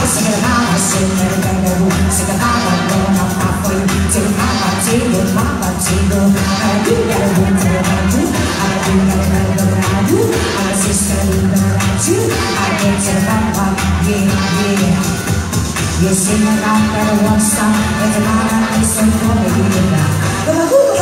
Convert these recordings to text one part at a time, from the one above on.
You sing around that one song, and I listen for you.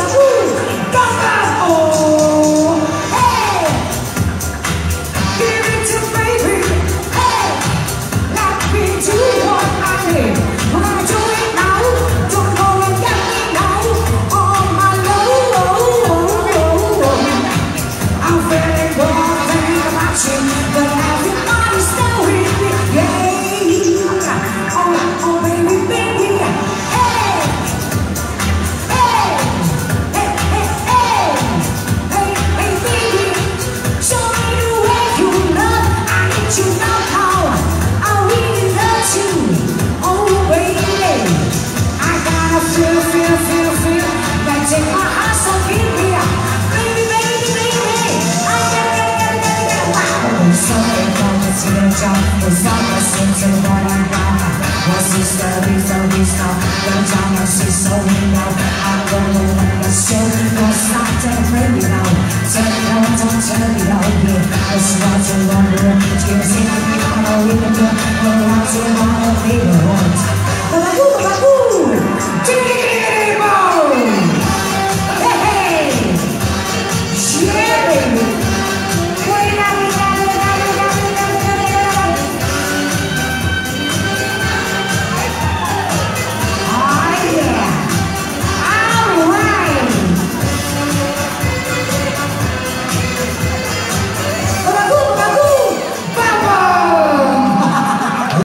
Oh, hey, give it to baby. Hey, let me do what I need. We're gonna do it now. Don't go and get me now. Oh my Lord, I'm feeling good, thinking about you, but everybody's still with me. Yeah. Oh baby, baby, hey, hey, hey, hey, hey, hey, hey, baby, show me the way you love. I need you now, I really love you. Oh baby, I gotta feel, that take my heart so deep here. Baby, baby, baby, I get. Wow, something from the teardrop, it's something to what I got. What's this story, so we stop. The time I see, so we know. I'm gonna let us show. Don't stop, don't pray me now. Turn it on, don't turn it on, yeah. It's not too long, we're just here. I know we can do it.